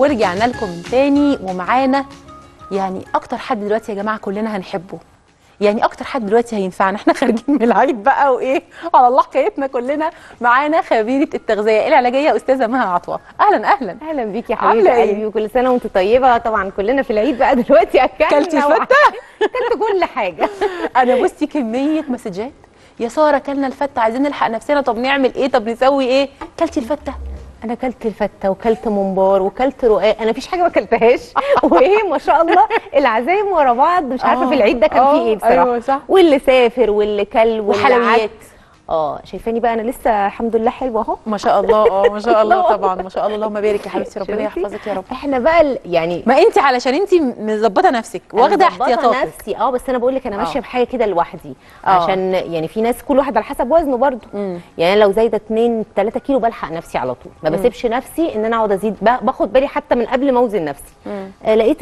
ورجعنا لكم تاني ومعانا يعني اكتر حد دلوقتي يا جماعه كلنا هنحبه، يعني اكتر حد دلوقتي هينفعنا. احنا خارجين من العيد بقى وايه على الله حكايتنا كلنا. معانا خبيره التغذيه العلاجيه استاذه مها عطوه. اهلا اهلا. اهلا بيكي يا حبيبه قلبي، وكل سنه وانت طيبه. طبعا كلنا في العيد بقى دلوقتي كلتي الفته؟ كلت كل حاجه. انا بصي كميه مسجات، يا ساره كلنا الفته عايزين نلحق نفسنا، طب نعمل ايه، طب نسوي ايه؟ كلتي الفته؟ انا كلت الفته وكلت ممبار وكلت رقاق، انا مفيش حاجه ما كلتهاش. وايه ما شاء الله العزايم ورا بعض، مش عارفه في العيد ده كان فيه ايه بصراحه. ايوه صح. واللي سافر واللي كل وحلويات. شايفاني بقى انا لسه الحمد لله حلوه اهو ما شاء الله. ما شاء الله طبعا، ما شاء الله. اللهم بارك يا حبيبتي، ربنا يحفظك يا رب. احنا بقى يعني ما انت علشان انت مظبطه نفسك واخده احتياطاتك. نفسي بس انا بقول لك انا ماشيه بحاجه كده لوحدي. عشان يعني في ناس كل واحد على حسب وزنه برضو. يعني أنا لو زايده 2 3 كيلو بلحق نفسي على طول، ما بسيبش نفسي ان انا اقعد ازيد، باخد بالي حتى من قبل ما اوزن نفسي. لقيت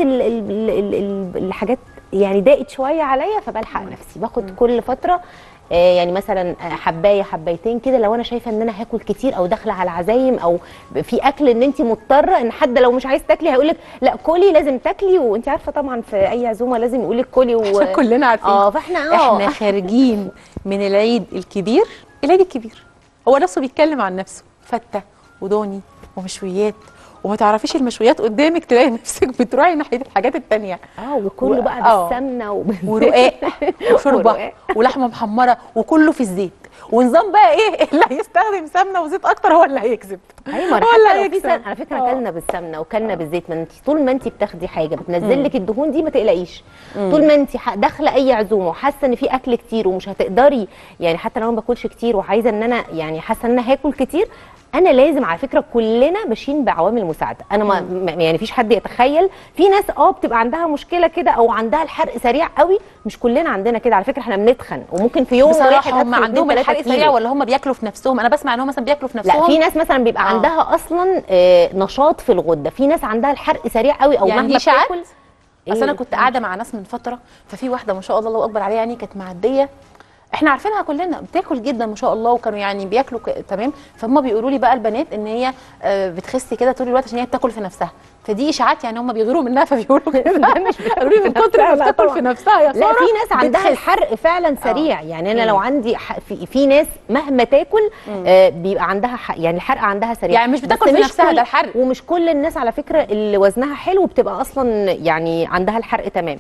الحاجات يعني ضاقت شويه عليا، فبلحق نفسي باخد كل فتره يعني مثلا حبايه حبايتين كده، لو انا شايفه ان انا هاكل كتير او داخله على عزايم او في اكل ان انت مضطره ان حد لو مش عايز تاكلي هيقول لك لا كلي لازم تاكلي، وانت عارفه طبعا في اي عزومه لازم يقول لك كلي كلنا عارفين. فاحنا احنا خارجين من العيد الكبير. العيد الكبير هو نفسه بيتكلم عن نفسه، فته ودوني ومشويات، وما تعرفيش المشويات قدامك تلاقي نفسك بتروحي ناحيه الحاجات التانيه. وكله بقى بالسمنه ورقاق وشوربه ولحمه محمره وكله في الزيت. ونظام بقى ايه اللي هيستخدم سمنه وزيت اكتر هو اللي هيكسب. ايوه حتى لو في على فكره اكلنا بالسمنه وكلنا بالزيت، ما انت طول ما انت بتاخدي حاجه بتنزل لك الدهون دي ما تقلقيش. طول ما انت داخله اي عزومه وحاسه ان في اكل كتير ومش هتقدري، يعني حتى لو ما باكلش كتير وعايزه ان انا يعني حاسه ان انا هاكل كتير، انا لازم على فكره كلنا ماشيين بعوامل مساعده. انا ما يعني فيش حد يتخيل. في ناس بتبقى عندها مشكله كده او عندها الحرق سريع قوي، مش كلنا عندنا كده على فكره. احنا بنتخن وممكن في يوم واحد هم عندهم الحرق سريع ولا هم بياكلوا في نفسهم؟ انا بسمع ان هم مثلا بياكلوا في نفسهم. لا، في ناس مثلا بيبقى عندها اصلا نشاط في الغده، في ناس عندها الحرق سريع قوي او يعني مهما بتاكل. اصل انا كنت قاعده مع ناس من فتره، ففي واحده ما شاء الله الله اكبر عليها، يعني كانت معديه، احنا عارفينها كلنا بتاكل جدا ما شاء الله، وكانوا يعني بياكلوا تمام. فهم بيقولوا لي بقى البنات ان هي بتخس كده طول الوقت عشان هي بتاكل في نفسها، فدي اشاعات يعني هم بيغيروا منها فبيقولوا كده. مش قالوا لي من كتر ما بتاكل في نفسها يا ساره. لا، في ناس عندها الحرق فعلا سريع. يعني انا لو عندي في ناس مهما تاكل بيبقى عندها يعني الحرق عندها سريع، يعني مش بتاكل في نفسها ده الحرق. ومش كل الناس على فكره اللي وزنها حلو بتبقى اصلا يعني عندها الحرق تمام.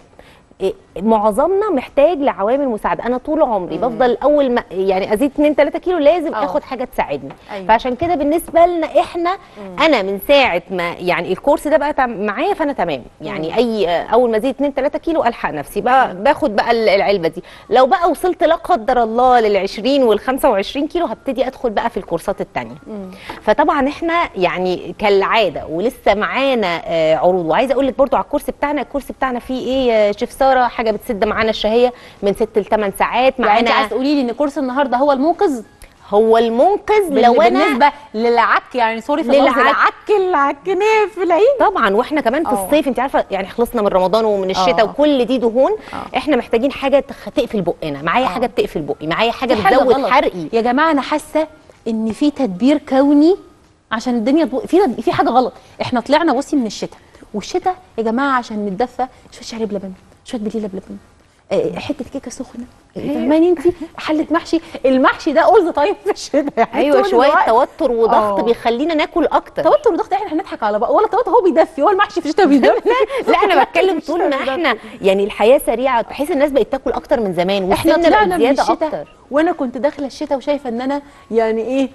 معظمنا محتاج لعوامل مساعده. انا طول عمري بفضل اول ما يعني ازيد 2 3 كيلو لازم اخد حاجه تساعدني. أيوة. فعشان كده بالنسبه لنا احنا انا من ساعه ما يعني الكورس ده بقى معايا فانا تمام. يعني اول ما ازيد 2 3 كيلو الحق نفسي بقى باخد بقى العلبه دي. لو بقى وصلت لا قدر الله لل20 وال25 كيلو هبتدي ادخل بقى في الكورسات الثانيه. فطبعا احنا يعني كالعاده ولسه معانا عروض. وعايزه اقول لك برده على الكورس بتاعنا فيه ايه شيف ساره، حاجه بتسد معانا الشهيه من 6 ل 8 ساعات معانا. يعني انت عايز تقولي لي ان كورس النهارده هو المنقذ؟ هو المنقذ لو انا بالنسبه للعك، يعني سوري في اللفظ، العكنيه في العيد طبعا. واحنا كمان في الصيف انت عارفه يعني خلصنا من رمضان ومن الشتاء وكل دي دهون. احنا محتاجين حاجه تقفل بقنا. معايا حاجه بتقفل بقي، معايا حاجه بتزود حرقي. يا جماعه انا حاسه ان في تدبير كوني عشان الدنيا في حاجه غلط. احنا طلعنا بصي من الشتاء، والشتاء يا جماعه عشان نتدفى شويه شعريه بلبن، شويه بليله بلبن، حته كيكه سخنه، فاهماني انت؟ حله محشي. المحشي ده اول ذا تايم في الشتاء يعني. ايوه شويه توتر وضغط بيخلينا ناكل اكتر. توتر وضغط احنا هنضحك على بعض، ولا التوتر هو بيدفي، هو المحشي في الشتاء بيدفي. لا انا بتكلم طول ما احنا يعني الحياه سريعه بحيث الناس بقت تاكل اكتر من زمان، احنا طلعنا من الشتاء اكتر. وانا كنت داخله الشتاء وشايفه ان انا يعني ايه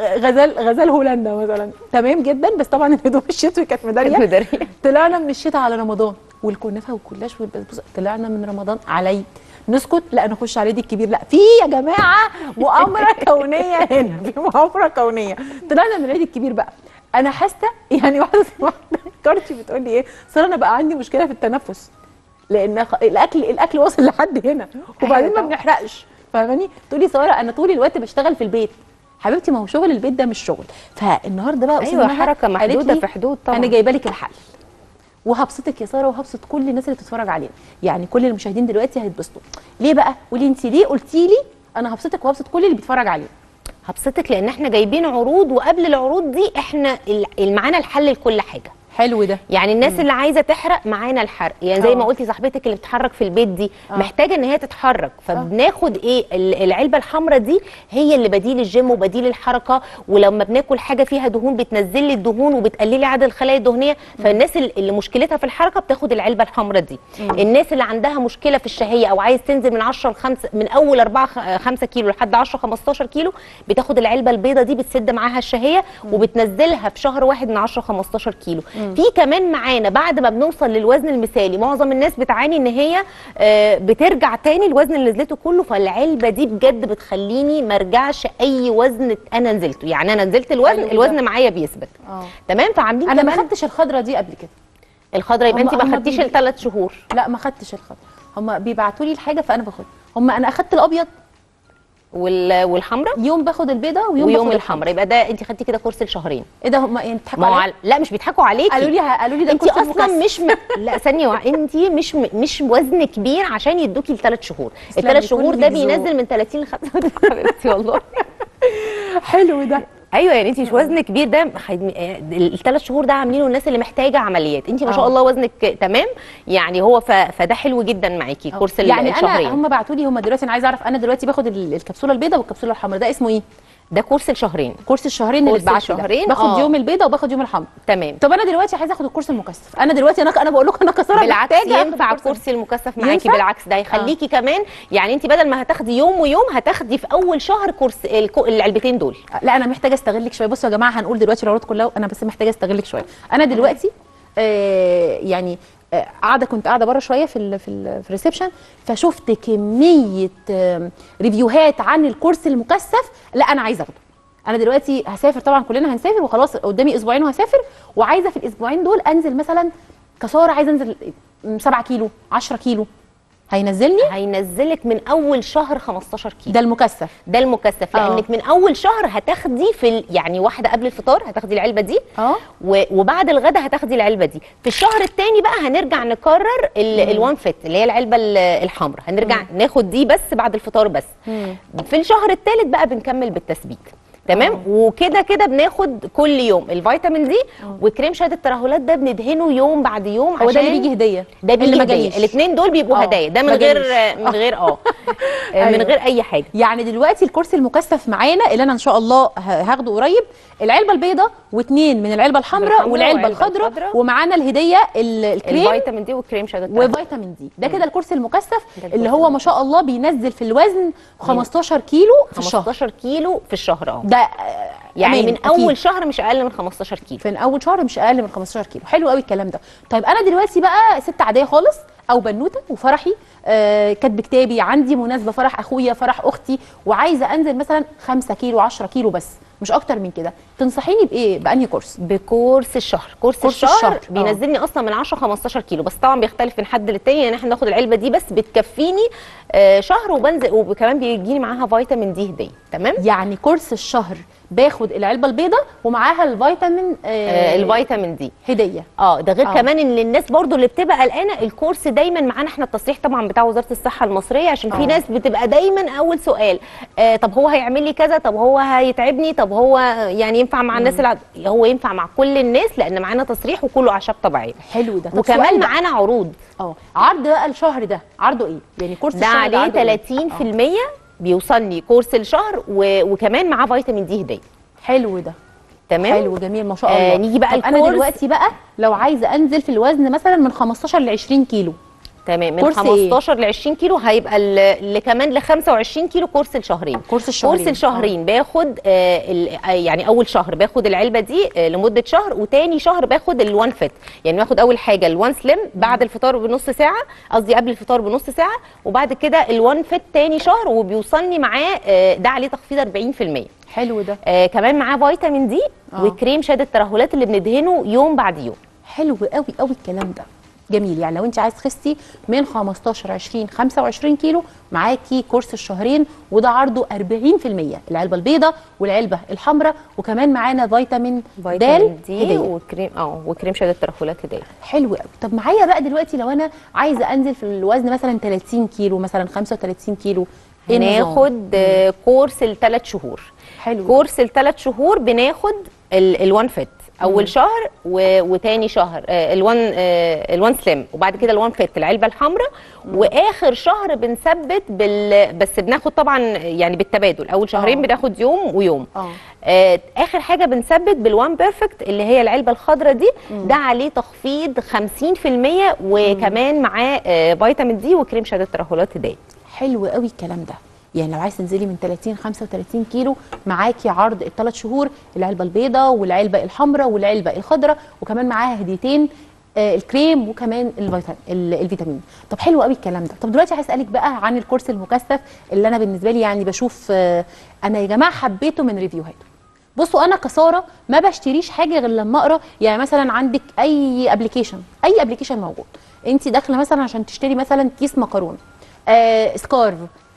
غزال هولندا مثلا، تمام جدا. بس طبعا الهدوم الشتوي كانت مداريه. طلعنا من الشتاء على رمضان والكنافه والكلاش والبسبوسه. طلعنا من رمضان على العيد نسكت، لا نخش على العيد الكبير. لا، في يا جماعه مؤامره كونيه هنا، في مؤامره كونيه. طلعنا من العيد الكبير بقى. انا حاسه يعني واحده كارتي بتقول لي ايه، صار انا بقى عندي مشكله في التنفس لان الاكل وصل لحد هنا، وبعدين ما بنحرقش، فاهماني؟ تقول لي ساره انا طول الوقت بشتغل في البيت. حبيبتي ما هو شغل البيت ده مش شغل. فالنهارده بقى ايوه حركه محدوده في حدود. طبعا انا جايبه لك الحل وهبسطك يا ساره وهبسط كل الناس اللي بتتفرج علينا. يعني كل المشاهدين دلوقتي هيتبسطوا. ليه بقى؟ قولي انت ليه قلتي لي انا هبسطك وهبسط كل اللي بيتفرج علينا. هبسطك لان احنا جايبين عروض، وقبل العروض دي احنا معانا الحل لكل حاجه. حلو ده. يعني الناس اللي عايزه تحرق معانا الحرق، يعني زي ما قلتي صاحبتك اللي بتتحرك في البيت دي محتاجه ان هي تتحرك، فبناخد ايه العلبه الحمراء دي هي اللي بديل الجيم وبديل الحركه. ولما بناكل حاجه فيها دهون بتنزل لي الدهون وبتقللي عدد الخلايا الدهنيه. فالناس اللي مشكلتها في الحركه بتاخد العلبه الحمراء دي. الناس اللي عندها مشكله في الشهيه او عايز تنزل من 10 ل 5، من اول 4 5 كيلو لحد 10 15 كيلو، بتاخد العلبه البيضاء دي بتسد معاها الشهيه وبتنزلها في شهر واحد من 10 15 كيلو. في كمان معانا بعد ما بنوصل للوزن المثالي معظم الناس بتعاني ان هي بترجع تاني الوزن اللي نزلته كله، فالعلبه دي بجد بتخليني ما ارجعش اي وزن انا نزلته. يعني انا نزلت الوزن معايا بيثبت. تمام. فعاملين انا ما خدتش الخضره دي قبل كده. الخضره يبقى انت ما خدتيش ال3 شهور. لا ما خدتش الخضره، هم بيبعتوا لي الحاجه فانا باخدها. انا اخدت الابيض والحمراء، يوم باخد البيضه ويوم الحمراء. يبقى ده انت خدتي كده كورس لشهرين. ايه ده؟ هم بيضحكوا عليا؟ لا مش بيضحكوا عليكي، قالوا لي ده انت اصلا لا ثانيه انت مش وزن كبير عشان يدوكي ال3 شهور. ال3 شهور ده بينزل من 30 ل 35 والله. حلو ده. ايوه يعني انت مش وزن كبير. ده ال3 شهور ده عاملينه الناس اللي محتاجه عمليات. انت ما شاء الله وزنك تمام يعني. هو فده حلو جدا معاكي كورس يعني الشهرين. انا هم بعتوا لي هم دلوقتي. انا عايزه اعرف انا دلوقتي باخد الكبسوله البيضاء والكبسوله الحمراء، ده اسمه ايه؟ ده كورس الشهرين. كورس الشهرين اللي اتبعت لي، باخد يوم البيضه وباخد يوم الحمراء. تمام. طب انا دلوقتي عايزه اخد الكورس المكثف. انا دلوقتي انا بقول لكم انا كساره بالعكس ينفع الكورس المكثف معاكي. بالعكس ده هيخليكي كمان يعني انت بدل ما هتاخدي يوم ويوم هتاخدي في اول شهر كورس العلبتين دول. لا انا محتاجه استغلك شويه. بصوا يا جماعه هنقول دلوقتي العروض كلها، انا بس محتاجه استغلك شويه. انا دلوقتي يعني كنت قاعده بره شويه في الريسبشن، فشفت كميه ريفيوهات عن الكورس المكثف. لا انا عايزه اخده. انا دلوقتي هسافر، طبعا كلنا هنسافر وخلاص قدامي اسبوعين وهسافر، وعايزه في الاسبوعين دول انزل مثلا كساره، عايزه انزل 7 كيلو 10 كيلو. هينزلك من اول شهر 15 كيلو. ده المكثف لانك من اول شهر هتاخدي يعني واحده قبل الفطار هتاخدي العلبه دي وبعد الغداء هتاخدي العلبه دي. في الشهر الثاني بقى هنرجع نكرر الوان فيت اللي هي العلبه الحمراء، هنرجع ناخد دي بس بعد الفطار بس. في الشهر الثالث بقى بنكمل بالتثبيت. تمام. وكده كده بناخد كل يوم الفيتامين دي وكريم شهاده الترهلات ده بندهنه يوم بعد يوم. عشان ده اللي بيجي هديه. ده بيجي هديه. الاثنين دول بيبقوا هدايا. ده من غير من غير اي حاجه. يعني دلوقتي الكورس المكثف معانا اللي انا ان شاء الله هاخده قريب، العلبه البيضاء واثنين من العلبه الحمراء والعلبه الخضراء، ومعانا الهديه الكريم الفيتامين دي والكريم شهاده الترهلات وفيتامين دي. ده كده الكورس المكثف اللي هو ما شاء الله بينزل في الوزن 15 كيلو في الشهر. 15 كيلو في الشهر. ده يعني من اول شهر مش اقل من 15 كيلو. في اول شهر مش اقل من 15 كيلو. حلو قوي الكلام ده. طيب انا دلوقتي بقى ست عاديه خالص او بنوته وفرحي كاتب كتابي، عندي مناسبه، فرح اخويا، فرح اختي، وعايزه انزل مثلا 5 كيلو 10 كيلو بس مش اكتر من كده، تنصحيني بايه؟ بانهي كورس؟ بكورس الشهر. كورس الشهر بينزلني اصلا من 10 15 كيلو، بس طبعا بيختلف من حد للتاني. يعني احنا ناخد العلبه دي بس بتكفيني شهر، وبنزل وكمان بيجيني معاها فيتامين دي هديه. تمام. يعني كورس الشهر باخد العلبه البيضاء ومعاها الفيتامين الفيتامين دي هديه. ده غير كمان ان الناس برضو اللي بتبقى قلقانه، الكورس دايما معانا احنا التصريح طبعا بتاع وزاره الصحه المصريه، عشان في ناس بتبقى دايما اول سؤال طب هو هيعمل لي كذا، طب هو هيتعبني، طب هو يعني ينفع مع الناس هو ينفع مع كل الناس لان معانا تصريح وكله اعشاب طبيعيه. حلو ده. وكمان معانا عروض. عرض بقى الشهر ده عرضه ايه؟ يعني كورس ده الشهر عليه 30% بيوصلني كورس الشهر وكمان معاه فيتامين دي هديه. حلو ده. تمام. حلو جميل ما شاء الله. نيجي بقى انا دلوقتي بقى لو عايزه انزل في الوزن مثلا من 15 ل 20 كيلو. تمام. من 15 ل 20 كيلو هيبقى اللي كمان ل 25 كيلو كورس الشهرين. كورس الشهرين باخد يعني اول شهر باخد العلبه دي لمده شهر، وتاني شهر باخد الوان فيت. يعني باخد اول حاجه الوان سليم بعد الفطار بنص ساعه، قصدي قبل الفطار بنص ساعه، وبعد كده الوان فيت تاني شهر، وبيوصلني معاه ده عليه تخفيض 40%. حلو ده. كمان معاه فيتامين دي وكريم شهاده الترهلات اللي بندهنه يوم بعد يوم. حلو قوي قوي الكلام ده. جميل. يعني لو انت عايز تخسي من 15 20 25 كيلو معاكي كورس الشهرين، وده عرضه 40%، العلبه البيضاء والعلبه الحمراء، وكمان معانا فيتامين دي وكريم شهاده الترهلات هديه. حلو قوي. طب معايا بقى دلوقتي لو انا عايزه انزل في الوزن مثلا 30 كيلو مثلا 35 كيلو، ناخد كورس ال3 شهور. حلو. كورس ال3 شهور بناخد الوان فيت اول شهر وتاني شهر الوان سليم، وبعد كده الوان فيت العلبه الحمراء، واخر شهر بنثبت بس بناخد طبعا يعني بالتبادل، اول شهرين بناخد يوم ويوم. اخر حاجه بنثبت بالوان بيرفكت اللي هي العلبه الخضراء دي. ده عليه تخفيض 50% وكمان معاه فيتامين دي وكريم شد الترهلات هدايا. حلو قوي الكلام ده. يعني لو عايز تنزلي من 30 35 كيلو معاكي عرض ال3 شهور، العلبه البيضاء والعلبه الحمراء والعلبه الخضراء، وكمان معاها هديتين الكريم وكمان الفيتامين. طب حلو قوي الكلام ده. طب دلوقتي عايز اسالك بقى عن الكورس المكثف اللي انا بالنسبه لي يعني بشوف انا يا جماعه حبيته من ريفيوهاته. بصوا انا كساره ما بشتريش حاجه غير لما اقرا. يعني مثلا عندك اي ابلكيشن موجود، انت داخله مثلا عشان تشتري مثلا كيس مكرونه، سكارف،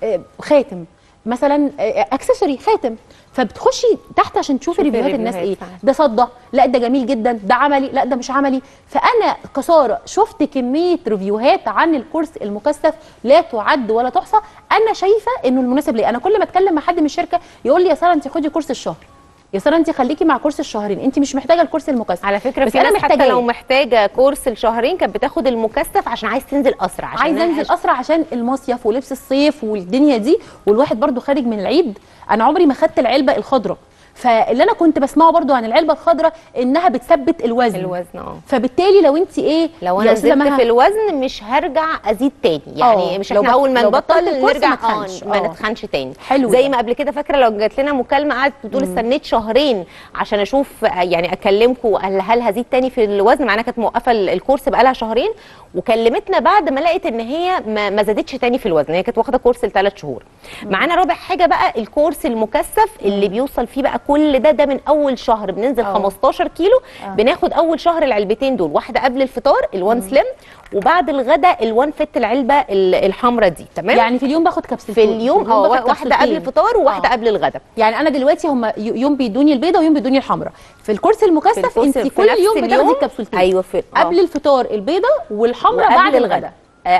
خاتم مثلا، اكسسوري خاتم، فبتخشي تحت عشان تشوفي ريفيوهات الناس ايه. ده صدى، لا ده جميل جدا، ده عملي، لا ده مش عملي. فانا كساره شفت كميه ريفيوهات عن الكورس المكثف لا تعد ولا تحصى. انا شايفه انه المناسب ليه. انا كل ما اتكلم مع حد من الشركه يقول لي يا ساره انت خدي كورس الشهر، يا ساره انت خليكي مع كورس الشهرين، انت مش محتاجه الكورس المكثف. على فكره في ناس حتى لو محتاجه كورس الشهرين كانت بتاخد المكثف عشان عايز تنزل اسرع، عايزه انزل اسرع عشان المصيف ولبس الصيف والدنيا دي، والواحد برضو خارج من العيد. انا عمري ما خدت العلبه الخضراء، فاللي انا كنت بسمعه برضو عن العلبه الخضراء انها بتثبت الوزن. فبالتالي لو انت لو انا نزلت في الوزن مش هرجع ازيد تاني، يعني مش احنا اول ما نبطل نرجع ما نتخنش تاني. حلو زي ما قبل كده فاكره لو جات لنا مكالمه قعدت بتقول استنيت شهرين عشان اشوف يعني اكلمكم هل هزيد تاني في الوزن، معناها كانت موقفه الكورس بقالها شهرين، وكلمتنا بعد ما لقيت ان هي ما زادتش تاني في الوزن، هي كانت واخده كورس ل3 شهور. معانا رابع حاجه بقى الكورس المكثف اللي بيوصل فيه بقى كل ده من اول شهر بننزل 15 كيلو. بناخد اول شهر العلبتين دول، واحده قبل الفطار الوان سليم، وبعد الغداء الوان فيت العلبه الحمراء دي. تمام، يعني في اليوم باخد كبسولتين في اليوم، واحده قبل الفطار وواحده قبل الغداء. يعني انا دلوقتي هم يوم بيدوني البيضه ويوم بيدوني الحمراء. في الكورس المكثف انت كل يوم بتاخدي كبسولتين. ايوه قبل الفطار البيضه والحمراء بعد الغداء.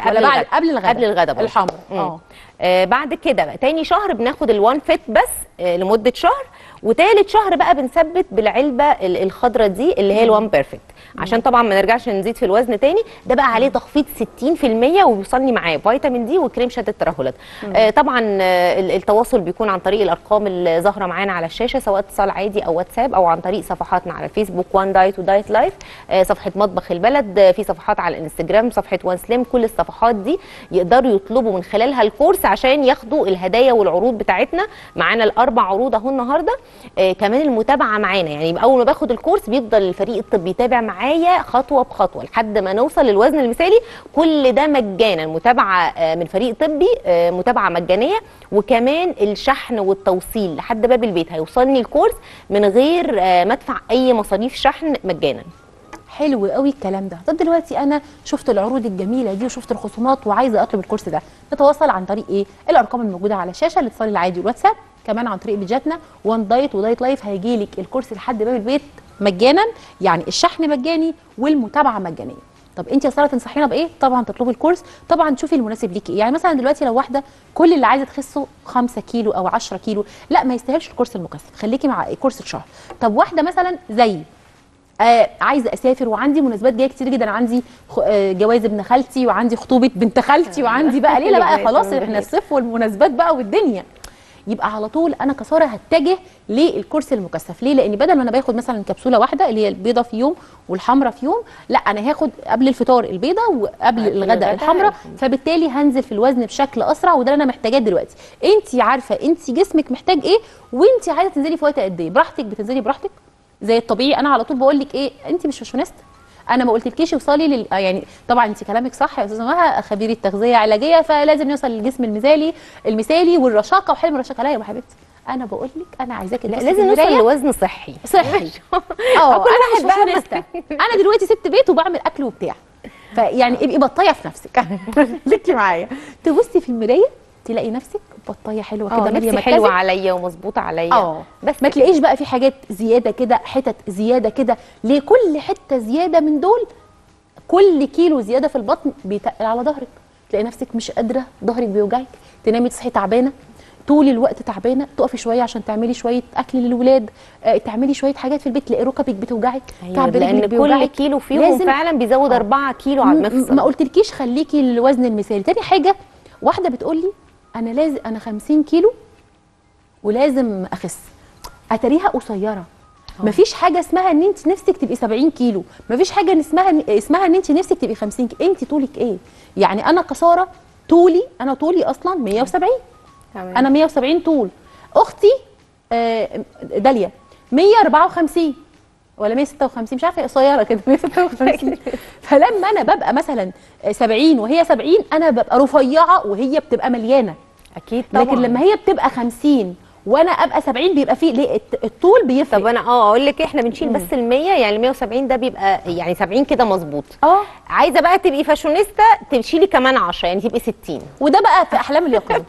قبل الغداء الحمراء. بعد كده تاني شهر بناخد الوان فيت بس لمده شهر، وتالت شهر بقى بنثبت بالعلبه الخضراء دي اللي هي الوان بيرفكت، عشان طبعا ما نرجعش نزيد في الوزن تاني. ده بقى عليه تخفيض 60% وبيوصلني معاه فيتامين دي وكريم شد الترهلات. طبعا التواصل بيكون عن طريق الارقام اللي ظاهره معانا على الشاشه، سواء اتصال عادي او واتساب، او عن طريق صفحاتنا على الفيسبوك وان دايت ودايت لايف، صفحه مطبخ البلد، في صفحات على الانستجرام صفحه وان سليم. كل الصفحات دي يقدروا يطلبوا من خلالها الكورس عشان ياخدوا الهدايا والعروض بتاعتنا. معانا ال4 عروض اهو النهارده. كمان المتابعه معانا، يعني اول ما باخد الكورس بيفضل الفريق الطبي يتابع معايا خطوه بخطوه لحد ما نوصل للوزن المثالي. كل ده مجانا، متابعه من فريق طبي، متابعه مجانيه، وكمان الشحن والتوصيل لحد باب البيت. هيوصلني الكورس من غير ما ادفع اي مصاريف شحن، مجانا. حلو قوي الكلام ده. طب دلوقتي انا شفت العروض الجميله دي وشفت الخصومات وعايزه اطلب الكورس ده، نتواصل عن طريق ايه؟ الارقام الموجوده على الشاشه، الاتصال العادي والواتساب، كمان عن طريق بيجاتنا وان دايت ودايت لايف. هيجي لك الكورس لحد باب البيت مجانا، يعني الشحن مجاني والمتابعه مجانيه. طب انت يا ساره تنصحينا بايه؟ طبعا تطلبي الكورس، طبعا تشوفي المناسب ليكي. يعني مثلا دلوقتي لو واحده كل اللي عايزه تخسه 5 كيلو او 10 كيلو، لا ما يستاهلش الكورس المكثف، خليكي مع كورس الشهر. طب واحده مثلا زي عايزه اسافر وعندي مناسبات جايه كتير جدا، عندي جواز ابن خالتي وعندي خطوبه بنت خالتي وعندي بقى ليله بقى خلاص احنا الصيف والمناسبات بقى والدنيا، يبقى على طول انا كساره هتجه للكورس المكثف. ليه؟ لان بدل ما انا باخد مثلا كبسوله واحده اللي هي البيضه في يوم والحمراء في يوم، لا انا هاخد قبل الفطار البيضه وقبل الغداء الحمراء، فبالتالي هنزل في الوزن بشكل اسرع، وده اللي انا محتاجاه دلوقتي. انت عارفه انت جسمك محتاج ايه، وانت عايزه تنزلي في وقت قد ايه، براحتك بتنزلي براحتك زي الطبيعي. انا على طول بقول لك ايه، انت مش فاشونيست، انا ما قلتلكيش اوصلي يعني طبعا انت كلامك صح يا استاذه مها، خبيره تغذيه علاجيه، فلازم نوصل للجسم المثالي والرشاقه وحلم الرشاقه. لا يا حبيبتي، انا بقول لك انا عايزاكي لازم نوصل لوزن صحي. انا مش فاشونيستا، انا دلوقتي ست بيت وبعمل اكل وبتاع، فيعني ابقي بطايه في نفسك لكي معايا، تبصي في المرايه تلاقي نفسك بطايه حلوه كده، نفسي حلوه عليا ومظبوطه عليا، بس ما تلاقيش بقى في حاجات زياده كده، حتت زياده كده. ليه؟ كل حته زياده من دول، كل كيلو زياده في البطن بيتقل على ظهرك، تلاقي نفسك مش قادره، ظهرك بيوجعك، تنامي تصحي تعبانه، طول الوقت تعبانه، تقفي شويه عشان تعملي شويه اكل للولاد، تعملي شويه حاجات في البيت، تلاقي ركبك بتوجعك. أيوة، كعب رجلك بيوجعك. كل كيلو فيهم فعلا بيزود 4 كيلو على المفصل. ما قلتلكيش خليكي الوزن المثالي. تاني حاجه، واحده بتقول لي انا 50 كيلو ولازم اخس، اتاريها قصيره. مفيش حاجه اسمها ان انت نفسك تبقي 70 كيلو، مفيش حاجه اسمها ان انت نفسك تبقي 50 كيلو. انت طولك ايه؟ يعني انا كساره انا طولي اصلا 170. تمام. انا 170 طول. اختي داليا 154 ولا 156 مش عارفه، قصيره كده 156. فلما انا ببقى مثلا 70 وهي 70 انا ببقى رفيعه وهي بتبقى مليانه. اكيد طبعا. لكن لما هي بتبقى 50 وانا ابقى 70 بيبقى فيه ليه الطول بيفرق. طب انا اقول لك احنا بنشيل بس ال 100، يعني 170 ده بيبقى يعني 70 كده مظبوط. عايزه بقى تبقي فاشونيستا تشيلي كمان 10 يعني تبقي 60، وده بقى في احلام اليقظه.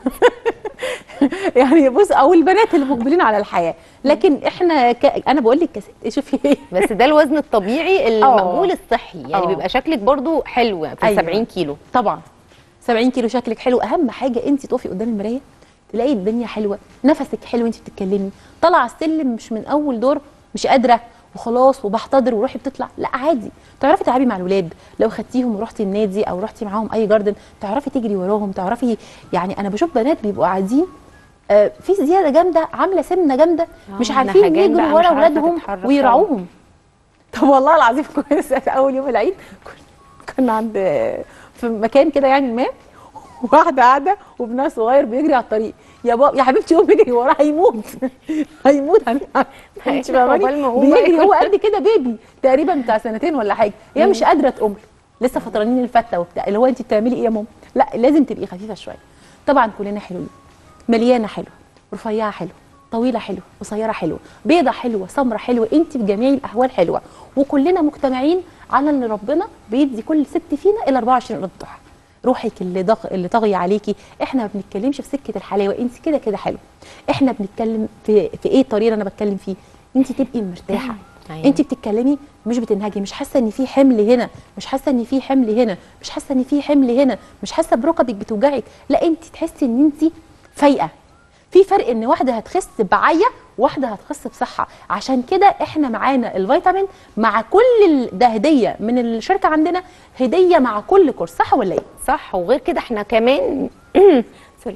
يعني بص، او البنات اللي مقبلين على الحياه. لكن احنا انا بقول لك كست شوفي ايه. بس ده الوزن الطبيعي المقبول الصحي، يعني بيبقى شكلك برضو حلو في أيوة. 70 كيلو. طبعا 70 كيلو شكلك حلو. اهم حاجه انت تقفي قدام المرايه تلاقي الدنيا حلوه، نفسك حلو وانت بتتكلمي، طالعه السلم مش من اول دور مش قادره وخلاص وبحتضر وروحي بتطلع، لا عادي. تعرفي تلعبي مع الولاد، لو خدتيهم ورحتي النادي او رحتي معاهم اي جاردن تعرفي تجري وراهم، تعرفي. يعني انا بشوف بنات بيبقوا قاعدين في زياده جامده، عامله سمنه جامده، مش عارفين يجروا ورا اولادهم ويرعوهم. طب والله العظيم كويس، اول يوم العيد كنا عند في مكان كده يعني ما، واحده قاعده وابنها صغير بيجري على الطريق، يا بابا يا حبيبتي قومي اجري وراه هيموت. هيموت. انت بيجري هو قد كده بيبي تقريبا بتاع 2 ولا حاجه، هي مش قادره تقوم لسه فطرانين الفته وبتاع، اللي هو انت بتعملي ايه يا ماما؟ لا لازم تبقي خفيفه شويه. طبعا كلنا حلوين، مليانه حلوه، رفيعه حلوه، طويله حلوه، قصيره حلوه، بيضه حلوه، سمره حلوه، انت بجميع الاحوال حلوه. وكلنا مجتمعين على ان ربنا بيدي كل ست فينا ال 24 قرن ضحى. روحك اللي طاغيه عليكي. احنا ما بنتكلمش في سكه الحلاوه، انت كده كده حلوه. احنا بنتكلم في ايه الطريقه اللي انا بتكلم فيه، انت تبقي مرتاحه. أيوة. انت بتتكلمي مش بتنهجي، مش حاسه ان في حمل هنا، مش حاسه ان في حمل هنا، مش حاسه ان في حمل هنا، مش حاسه بركبك بتوجعك، لا انت تحسي ان انت فايقه. في فرق ان واحده هتخس بعيا وواحده هتخس بصحه. عشان كده احنا معانا الفيتامين مع كل ده هديه من الشركه، عندنا هديه مع كل كورس، صح ولا ايه؟ صح. وغير كده احنا كمان سوري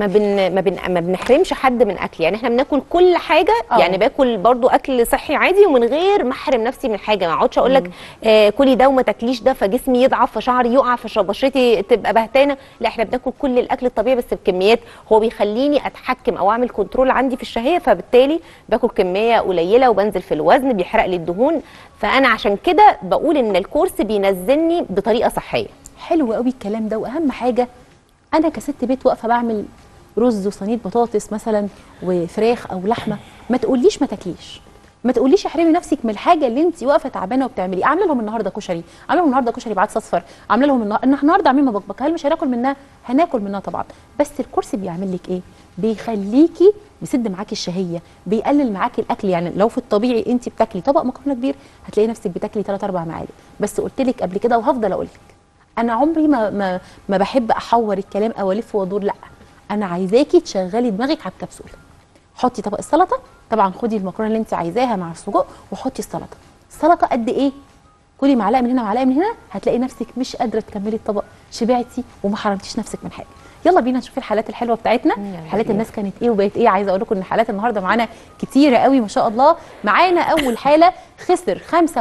ما بنحرمش حد من اكل، يعني احنا بناكل كل حاجه. يعني باكل برضو اكل صحي عادي ومن غير ما احرم نفسي من حاجه. ما اقعدش اقول لك كلي ده وما تاكليش ده فجسمي يضعف فشعري يقع فبشرتي تبقى بهتانه. لا احنا بناكل كل الاكل الطبيعي بس بكميات هو بيخليني اتحكم او اعمل كنترول عندي في الشهيه، فبالتالي باكل كميه قليله وبنزل في الوزن، بيحرق لي الدهون. فانا عشان كده بقول ان الكورس بينزلني بطريقه صحيه. حلو قوي الكلام ده. واهم حاجه انا كست بيت واقفه بعمل رز وصينيه بطاطس مثلا وفراخ او لحمه، ما تقوليش ما تاكليش، ما تقوليش احرمي نفسك من الحاجه اللي انت واقفه تعبانه وبتعملي. عامله لهم النهارده كشري، عامله لهم النهارده كشري بعدس اصفر، عامله لهم النهارده عاملين مبكبك. هل مش هناكل منها؟ هناكل منها طبعا. بس الكورس بيعمل لك ايه؟ بيخليكي بيسد معاكي الشهيه، بيقلل معاكي الاكل. يعني لو في الطبيعي انت بتاكلي طبق مكرونه كبير هتلاقي نفسك بتاكلي 3 4 معالق. بس قلت لك قبل كده وهفضل اقول لك، انا عمري ما بحب احور الكلام او الف وادور، لا انا عايزاكي تشغلي دماغك على الكبسوله. حطي طبق السلطه، طبعا خدي المكرونه اللي انت عايزاها مع السجق وحطي السلطه. السلطه قد ايه؟ كلي معلقه من هنا معلقه من هنا، هتلاقي نفسك مش قادره تكملي الطبق، شبعتي وما حرمتيش نفسك من حاجه. يلا بينا نشوف الحالات الحلوه بتاعتنا. حالات الناس كانت ايه وبقت ايه. عايزه اقول لكم ان حالات النهارده معانا كتيره قوي ما شاء الله. معانا اول حاله خسر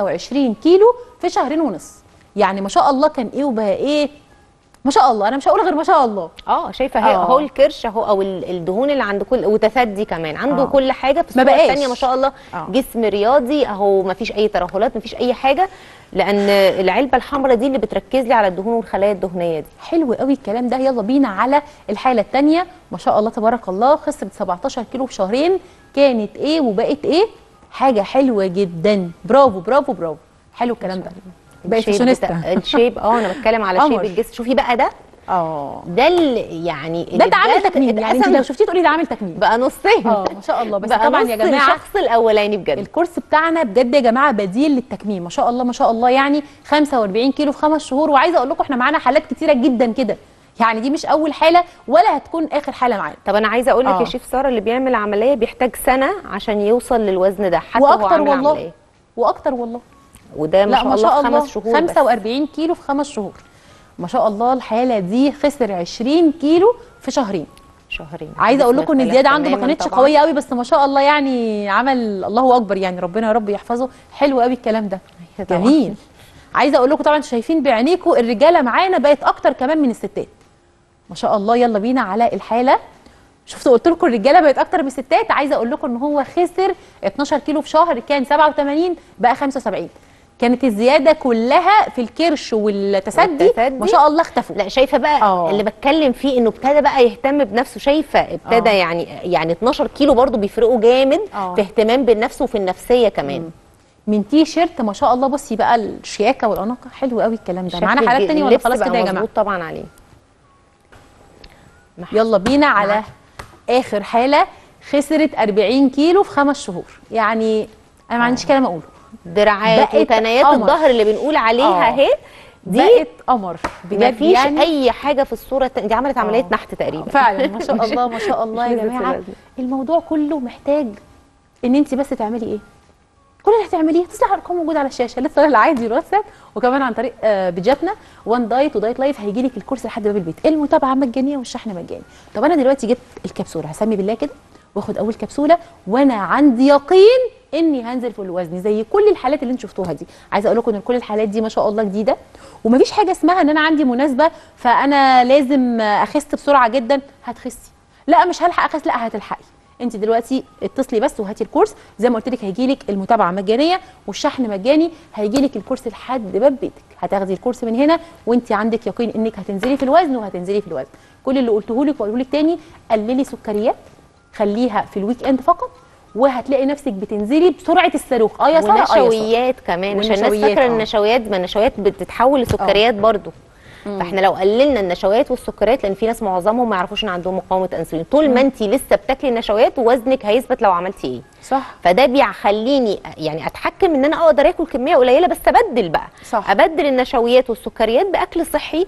25 كيلو في 2.5 شهر. يعني ما شاء الله كان ايه وبقى ايه، ما شاء الله. انا مش هقول غير ما شاء الله. شايفه اهو الكرش اهو، او الدهون اللي عند كل، وتثدي كمان عنده كل حاجه في الصوره الثانيه ما شاء الله. جسم رياضي اهو، ما فيش اي ترهلات، ما فيش اي حاجه، لان العلبه الحمراء دي اللي بتركز لي على الدهون والخلايا الدهنيه دي. حلو قوي الكلام ده. يلا بينا على الحاله الثانيه. ما شاء الله تبارك الله، خسرت 17 كيلو في 2 شهر. كانت ايه وبقت ايه؟ حاجه حلوه جدا. برافو برافو برافو. حلو الكلام ده. بقت فاشونيستا. الشيب انا بتكلم على شيب الجسم. شوفي بقى ده ده يعني ده عامل تكميم. يعني انت لو شفتيه تقولي ده عامل تكميم بقى نصين. ما شاء الله. بس طبعا يا جماعه الشخص الاولاني بجد الكورس بتاعنا بجد يا جماعه بديل للتكميم. ما شاء الله ما شاء الله. يعني 45 كيلو في 5 شهور. وعايزه اقول لكم احنا معانا حالات كتيره جدا كده. يعني دي مش اول حاله ولا هتكون اخر حاله معانا. طب انا عايزه اقول لك يا شيف ساره، اللي بيعمل عمليه بيحتاج سنه عشان يوصل للوزن ده حتى هو عامل عمليه. واكتر والله. وده ما شاء الله في 5 شهور 45 كيلو في 5 شهور ما شاء الله. الحاله دي خسر 20 كيلو في شهرين. عايزه اقول لكم ان الزياده عنده ما كانتش قويه قوي، بس ما شاء الله يعني عمل الله اكبر، يعني ربنا يا رب يحفظه. حلو قوي الكلام ده، جميل. عايزه اقول لكم طبعا انتوا شايفين بعينيكم الرجاله معانا بقت اكتر كمان من الستات ما شاء الله. يلا بينا على الحاله. شفتوا قلت لكم الرجاله بقت اكتر من الستات. عايزه اقول لكم ان هو خسر 12 كيلو في شهر، كان 87 بقى 75. كانت الزياده كلها في الكرش والتسدي ما شاء الله اختفوا. لا شايفه بقى اللي بتكلم فيه انه ابتدى بقى يهتم بنفسه. شايفه ابتدى يعني 12 كيلو برضو بيفرقوا جامد في اهتمام بالنفس وفي النفسيه كمان. من تي شيرت ما شاء الله. بصي بقى الشياكه والاناقه، حلو قوي الكلام ده. معانا حالات ثانيه ولا خلاص كده يا جماعه؟ طبعا عليه. يلا بينا على اخر حاله. خسرت 40 كيلو في 5 شهور. يعني انا ما عنديش كلام اقوله. دراعات وتنايات الظهر اللي بنقول عليها اهي دي بقت قمر بجد. مفيش يعني اي حاجه في الصوره دي عملت عمليه نحت تقريبا فعلا ما شاء الله ما شاء الله يا جماعه. الموضوع كله محتاج ان انت بس تعملي ايه. كل اللي هتعمليه تصلحي الارقام موجوده على الشاشه، لسه العادي الواتساب، وكمان عن طريق بيجاتنا وان دايت ودايت لايف هيجي لك الكورس لحد باب البيت. المتابعه مجانيه والشحن مجاني. طب انا دلوقتي جبت الكبسوله، هسمي بالله كده واخد اول كبسوله وانا عندي يقين اني هنزل في الوزن زي كل الحالات اللي انتوا شفتوها دي. عايزه اقول لكم ان كل الحالات دي ما شاء الله جديده، ومفيش حاجه اسمها ان انا عندي مناسبه فانا لازم اخس بسرعه جدا. هتخسي؟ لا مش هلحق اخس. لا هتلحقي. انت دلوقتي اتصلي بس وهاتي الكورس. زي ما قلت لك هيجي لك المتابعه مجانيه والشحن مجاني. هيجي لك الكورس لحد باب بيتك. هتاخدي الكورس من هنا وانت عندك يقين انك هتنزلي في الوزن وهتنزلي في الوزن. كل اللي قلته لك واقوله لك تاني، قللي سكريات، خليها في الويك اند فقط، وهتلاقي نفسك بتنزلي بسرعه الصاروخ. يا ساره ونشويات كمان، عشان الناس فاكره ان النشويات ما النشويات بتتحول لسكريات برضو. فاحنا لو قللنا النشويات والسكريات، لان في ناس معظمهم ما يعرفوش ان عندهم مقاومه انسولين، طول ما انت لسه بتاكلي النشويات ووزنك هيثبت لو عملتي ايه. صح. فده بيخليني يعني اتحكم ان انا اقدر اكل كميه قليله، بس ابدل بقى. صح. ابدل النشويات والسكريات باكل صحي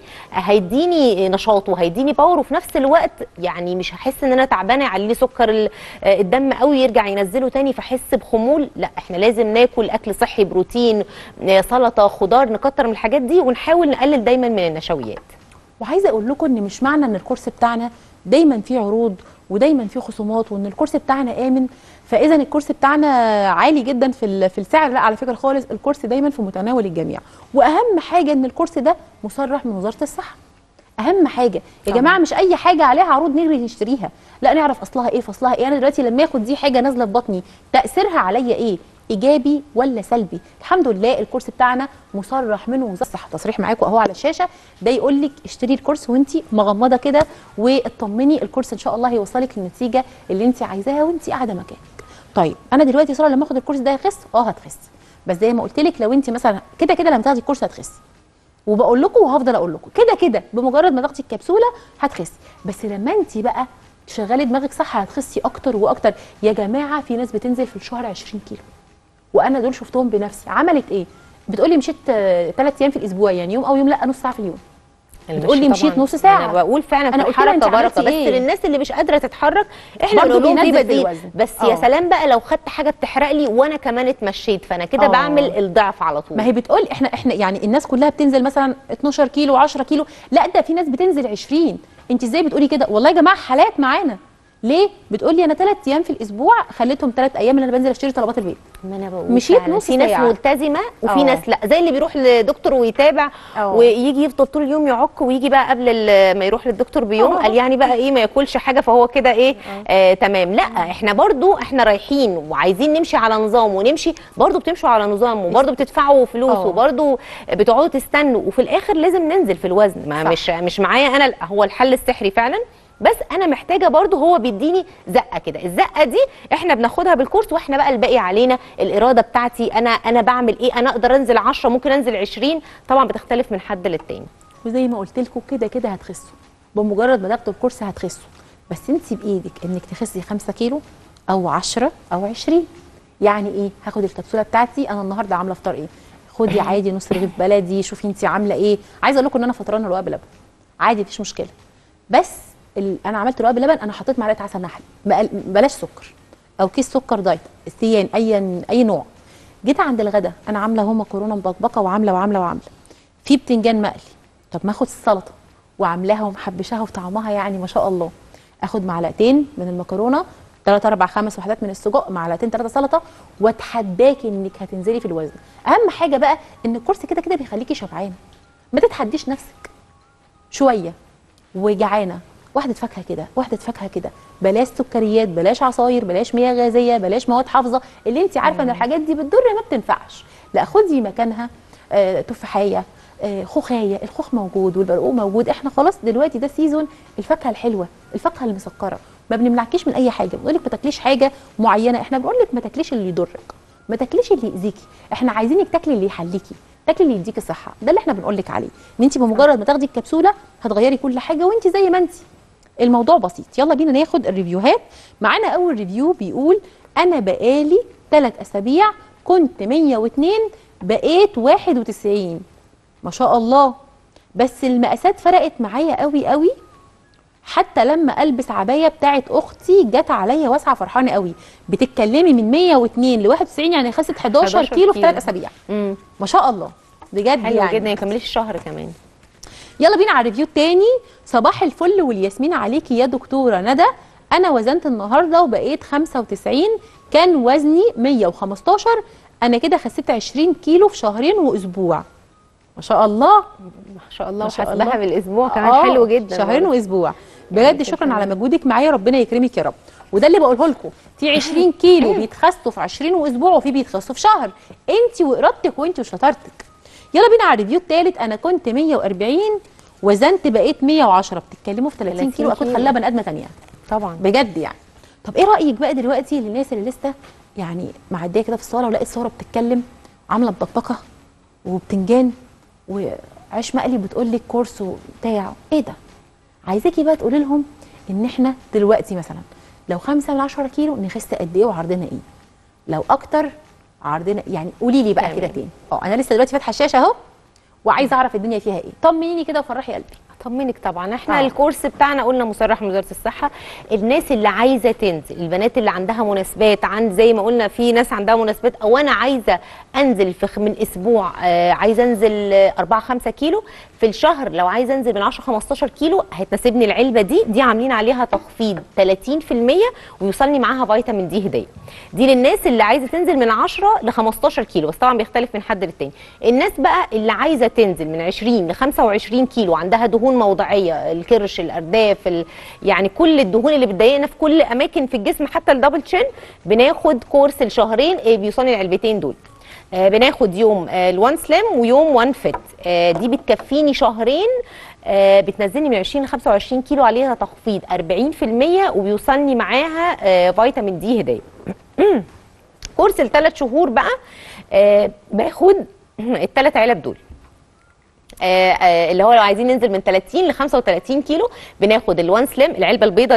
هيديني نشاط وهيديني باور، وفي نفس الوقت يعني مش هحس ان انا تعبانه يعلي لي سكر الدم قوي يرجع ينزله تاني فاحس بخمول. لا احنا لازم ناكل اكل صحي، بروتين، سلطه، خضار، نكتر من الحاجات دي ونحاول نقلل دايما من النشويات. وعايزه اقول لكم ان مش معنى ان الكورس بتاعنا دايما فيه عروض ودايما فيه خصومات وان الكورس بتاعنا امن فاذا الكورس بتاعنا عالي جدا في السعر. لا على فكره خالص، الكورس دايما في متناول الجميع. واهم حاجه ان الكورس ده مصرح من وزاره الصحه. اهم حاجه يا جماعه، مش اي حاجه عليها عروض نجري نشتريها. لا نعرف اصلها ايه فصلها ايه. انا دلوقتي لما اخد دي حاجه نازله في بطني تاثيرها عليا ايه، ايجابي ولا سلبي. الحمد لله الكورس بتاعنا مصرح من وزاره الصحه. تصريح معاكم اهو على الشاشه، ده يقول لك اشتري الكورس وانت مغمضه كده واطمني. الكورس ان شاء الله هيوصلك للنتيجه اللي انت عايزاها وانت قاعده مكانك. طيب انا دلوقتي ساره لما اخد الكورس ده هخس؟ هتخسي، بس زي ما قلت لك لو انت مثلا كده كده لما تاخدي الكورس هتخسي، وبقول لكم وهفضل اقول لكم كده كده بمجرد ما تاخدي الكبسوله هتخسي. بس لما انت بقى تشغلي دماغك صح هتخسي اكتر واكتر. يا جماعه في ناس بتنزل في الشهر 20 كيلو، وانا دول شفتهم بنفسي. عملت ايه؟ بتقولي مشيت 3 ايام في الاسبوع، يعني يوم او يوم، لا نص ساعه في اليوم. بتقولي مشيت نص ساعه. انا بقول فعلا في الحركه بركه، بس للناس اللي مش قادره تتحرك احنا بنقول لهم في بديل. بس يا سلام بقى لو خدت حاجه بتحرق لي وانا كمان اتمشيت، فانا كده بعمل الضعف على طول. ما هي بتقول احنا يعني الناس كلها بتنزل مثلا 12 كيلو 10 كيلو، لا ده في ناس بتنزل 20. انت ازاي بتقولي كده؟ والله يا جماعه حالات معانا. ليه؟ بتقولي انا 3 ايام في الاسبوع خليتهم 3 ايام اللي انا بنزل اشتري طلبات البيت. ما انا بقول مشيت نص في ناس ملتزمه وفي ناس لا، زي اللي بيروح لدكتور ويتابع ويجي يفضل طول اليوم يعك ويجي بقى قبل ما يروح للدكتور بيوم قال يعني بقى ايه ما ياكلش حاجه فهو كده ايه تمام. لا احنا برضو احنا رايحين وعايزين نمشي على نظام ونمشي، برضو بتمشوا على نظام وبرضو بتدفعوا فلوس وبرضو بتقعدوا تستنوا وفي الاخر لازم ننزل في الوزن. ما مش معايا انا هو الحل السحري فعلا، بس انا محتاجه برضو هو بيديني زقه كده. الزقه دي احنا بناخدها بالكورس، واحنا بقى الباقي علينا الاراده بتاعتي. انا بعمل ايه؟ انا اقدر انزل 10 ممكن انزل 20، طبعا بتختلف من حد للتاني. وزي ما قلت لكم كده كده هتخسوا بمجرد ما تاخدوا الكورس هتخسوا، بس انت بايدك انك تخسي 5 كيلو او 10 او 20. يعني ايه؟ هاخد الكبسوله بتاعتي انا النهارده عامله فطار ايه؟ خدي عادي نص رغيف بلدي، شوفي انت عامله ايه. عايزه اقول لكم ان انا فطرانه رقاق بلبن عادي مفيش مشكله. بس انا عملت رقاق بلبن، انا حطيت معلقه عسل نحل، بلاش سكر او كيس سكر دايت استيان اي نوع. جيت عند الغدا انا عامله اهو مكرونه مبكبكه وعامله في بتنجان مقلي. طب ما اخد السلطه وعاملاها ومحبشاها وطعمها يعني ما شاء الله، اخد معلقتين من المكرونه، 3 4 5 وحدات من السجق، معلقتين 3 سلطه، واتحداكي انك هتنزلي في الوزن. اهم حاجه بقى ان الكورس كده كده بيخليكي شبعانه، ما تتحديش نفسك شويه وجعانه، واحده فاكهه كده، بلاش سكريات، بلاش عصاير، بلاش مياه غازيه، بلاش مواد حافظه اللي انت عارفه ان الحاجات دي بتضر ما بتنفعش. لا، خدي مكانها تفاحيه، خوخايه، الخوخ موجود والبرقوق موجود. احنا خلاص دلوقتي ده سيزون الفاكهه الحلوه، الفاكهه المسكره، ما بنمنعكيش من اي حاجه، بنقول لك ما تاكليش حاجه معينه، احنا بنقول لك ما تاكليش اللي يضرك، ما تاكليش اللي يأذيكي، احنا عايزينك تاكلي اللي يحليكي، تاكلي اللي يديكي صحه. ده اللي احنا بنقول لك عليه، ان انت بمجرد ما تاخدي الكبسوله هتغيري كل حاجه وانت زي ما انت. الموضوع بسيط. يلا بينا ناخد الريفيوهات. معانا اول ريفيو بيقول انا بقالي 3 اسابيع كنت 102 بقيت 91، ما شاء الله، بس المقاسات فرقت معايا قوي قوي، حتى لما البس عبايه بتاعت اختي جت عليا واسعه، فرحانه قوي. بتتكلمي من 102 ل 91 يعني خست 11 كيلو في 3 اسابيع. ما شاء الله بجد، حلو يعني جدا، ما يكمليش الشهر كمان. يلا بينا على الريفيو التاني. صباح الفل والياسمين عليكي يا دكتوره ندى، انا وزنت النهارده وبقيت 95، كان وزني 115، انا كده خسيت 20 كيلو في شهرين واسبوع. ما شاء الله ما شاء الله، وحاسباها بالاسبوع كمان. حلو جدا، شهرين واسبوع بجد. شكرا على مجهودك معايا، ربنا يكرمك يا رب. وده اللي بقوله لكم، في 20 كيلو بيتخسوا في 20 واسبوع، وفي بيتخسوا في شهر، انت وارادتك وانت وشطارتك. يلا بينا على الريفيو الثالث. انا كنت 140 وزنت بقيت 110، بتتكلموا في 30 كيلو اكيد خلاها بني ادمه ثانيه طبعا بجد يعني. طب ايه رايك بقى دلوقتي للناس اللي لسه يعني معديه كده في الصاله ولقيت صوره بتتكلم عامله ببكبكه وبتنجان وعيش مقلي بتقول لك كورس وبتاع، ايه ده؟ عايزاكي بقى تقولي لهم ان احنا دلوقتي مثلا لو 5 من 10 كيلو نخس قد ايه وعرضنا ايه؟ لو اكتر عرضنا يعني قولي لي بقى كده تاني. انا لسه دلوقتي فاتحه الشاشه اهو وعايزه اعرف الدنيا فيها ايه. طمنيني كده وفرحي قلبي. اطمنك طبعا. احنا الكورس بتاعنا قلنا مصرح من وزاره الصحه. الناس اللي عايزه تنزل، البنات اللي عندها مناسبات، عند زي ما قلنا في ناس عندها مناسبات، او انا عايزه انزل من اسبوع، عايزه انزل 4 5 كيلو في الشهر، لو عايزه انزل من 10 15 كيلو هتناسبني العلبه دي عاملين عليها تخفيض 30% ويوصلني معاها فيتامين دي هديه. دي للناس اللي عايزه تنزل من 10 ل 15 كيلو، بس طبعا بيختلف من حد للتاني. الناس بقى اللي عايزه تنزل من 20 ل 25 كيلو، عندها دهون موضعيه، الكرش، الارداف، يعني كل الدهون اللي بتضايقنا في كل اماكن في الجسم، حتى الدبل تشين، بناخد كورس الشهرين بيوصلني العلبتين دول. بناخد يوم الوان سليم ويوم وان فيت، دي بتكفيني شهرين، بتنزلني من 20 ل 25 كيلو، عليها تخفيض 40% وبيوصلني معاها فيتامين دي هديه. كورس ال3 شهور بقى باخد ال3 علب دول، اللي هو لو عايزين ننزل من 30 ل 35 كيلو بناخد الوان سليم، العلبه البيضاء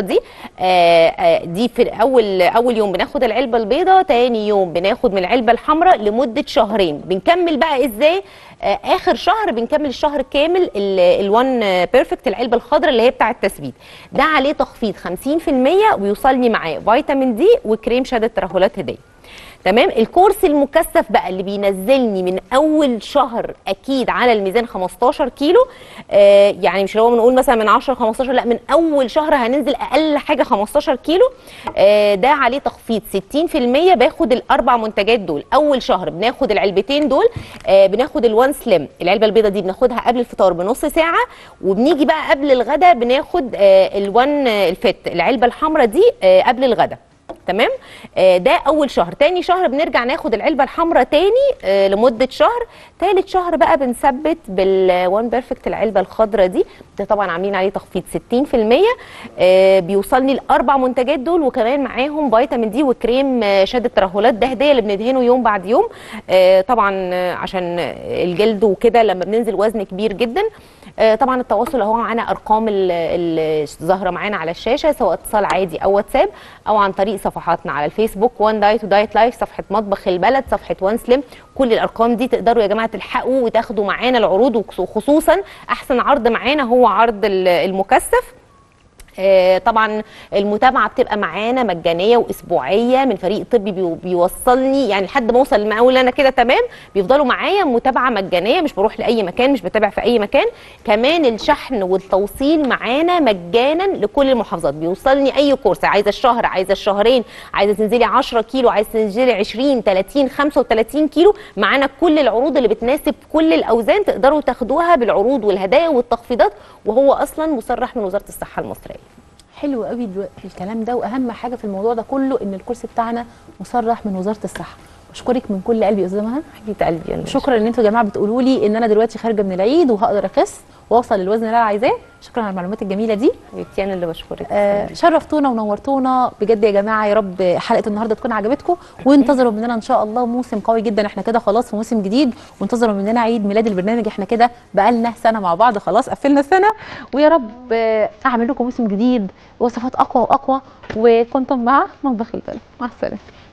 دي في اول يوم بناخد العلبه البيضاء، تاني يوم بناخد من العلبه الحمراء لمده شهرين. بنكمل بقى ازاي؟ اخر شهر بنكمل الشهر كامل الوان بيرفكت، العلبه الخضراء اللي هي بتاعه التثبيت، ده عليه تخفيض 50% ويوصلني معاه فيتامين دي وكريم شد الترهلات هديه. تمام. الكورس المكثف بقى اللي بينزلني من اول شهر اكيد على الميزان 15 كيلو، يعني مش لو بنقول مثلا من 10 ل 15، لا، من اول شهر هننزل اقل حاجه 15 كيلو، ده عليه تخفيض 60%. باخد الاربع منتجات دول. اول شهر بناخد العلبتين دول، بناخد الوان سليم، العلبه البيضاء دي بناخدها قبل الفطار بنص ساعه، وبنيجي بقى قبل الغداء بناخد الوان الفت، العلبه الحمراء دي قبل الغداء. تمام. ده اول شهر. تاني شهر بنرجع ناخد العلبه الحمراء تاني لمده شهر. تالت شهر بقى بنثبت بالوان بيرفكت، العلبه الخضراء دي، ده طبعا عاملين عليه تخفيض 60%، بيوصلني الاربع منتجات دول وكمان معاهم فيتامين دي وكريم شد الترهلات، ده هديه اللي بندهنه يوم بعد يوم، طبعا عشان الجلد وكده لما بننزل وزن كبير جدا. طبعا التواصل اهو معانا ارقام اللي ظاهره معانا على الشاشه، سواء اتصال عادي او واتساب او عن طريق صفحاتنا على الفيسبوك، وان دايت ودايت لايف، صفحه مطبخ البلد، صفحه وان سليم. كل الارقام دي تقدروا يا جماعه تلحقوا وتاخدوا معانا العروض، وخصوصا احسن عرض معانا هو عرض المكثف. طبعا المتابعه بتبقى معانا مجانيه واسبوعيه من فريق طبي بيوصلني، يعني لحد ما اوصل لمقاول انا كده تمام، بيفضلوا معايا متابعه مجانيه، مش بروح لاي مكان، مش بتابع في اي مكان. كمان الشحن والتوصيل معانا مجانا لكل المحافظات، بيوصلني اي كورس، عايزه الشهر، عايزه الشهرين، عايزه تنزلي 10 كيلو، عايزه تنزلي 20 30 35 كيلو، معانا كل العروض اللي بتناسب كل الاوزان، تقدروا تاخدوها بالعروض والهدايا والتخفيضات، وهو اصلا مصرح من وزاره الصحه المصريه. حلو قوي الكلام ده، واهم حاجه في الموضوع ده كله ان الكورس بتاعنا مصرح من وزاره الصحه. بشكرك من كل قلبي يا استاذه مها، حبيبه قلبي. شكرا ان انتوا يا جماعه بتقولوا لي ان انا دلوقتي خارجه من العيد وهقدر اخس واوصل للوزن اللي انا عايزاه. شكرا على المعلومات الجميله دي حبيبتي، انا اللي بشكرك. شرفتونا ونورتونا بجد يا جماعه. يا رب حلقه النهارده تكون عجبتكم، وانتظروا مننا ان شاء الله موسم قوي جدا. احنا كده خلاص في موسم جديد، وانتظروا مننا عيد ميلاد البرنامج. احنا كده بقالنا سنه مع بعض، خلاص قفلنا السنه، ويا رب اعمل لكم موسم جديد وصفات اقوى واقوى. وكنتم مع مطبخ البلد، مع السلامه.